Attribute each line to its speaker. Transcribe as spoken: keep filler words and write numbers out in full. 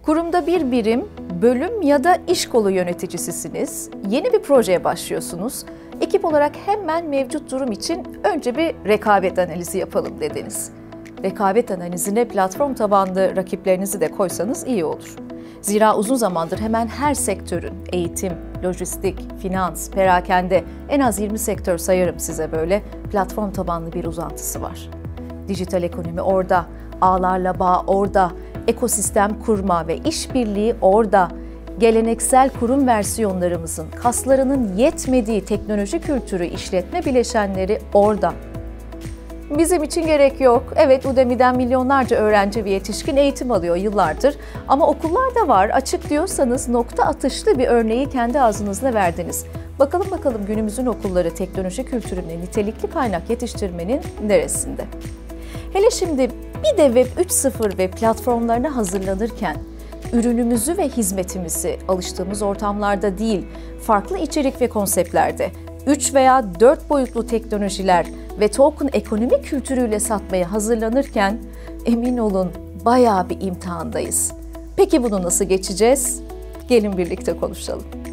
Speaker 1: Kurumda bir birim, bölüm ya da iş kolu yöneticisisiniz. Yeni bir projeye başlıyorsunuz. Ekip olarak hemen mevcut durum için önce bir rekabet analizi yapalım dediniz. Rekabet analizine platform tabanlı rakiplerinizi de koysanız iyi olur. Zira uzun zamandır hemen her sektörün eğitim, lojistik, finans, perakende en az yirmi sektör sayarım size böyle platform tabanlı bir uzantısı var. Dijital ekonomi orada, ağlarla bağ orada, ekosistem kurma ve işbirliği orada. Geleneksel kurum versiyonlarımızın kaslarının yetmediği teknoloji kültürü işletme bileşenleri orada. Bizim için gerek yok. Evet, Udemy'den milyonlarca öğrenci ve yetişkin eğitim alıyor yıllardır. Ama okullarda var, açık diyorsanız nokta atışlı bir örneği kendi ağzınızla verdiniz. Bakalım bakalım günümüzün okulları teknoloji kültürüne nitelikli kaynak yetiştirmenin neresinde? Hele şimdi bir de Web üç nokta sıfır ve platformlarına hazırlanırken ürünümüzü ve hizmetimizi alıştığımız ortamlarda değil, farklı içerik ve konseptlerde, üç veya dört boyutlu teknolojiler ve token ekonomi kültürüyle satmaya hazırlanırken emin olun bayağı bir imtihandayız. Peki bunu nasıl geçeceğiz? Gelin birlikte konuşalım.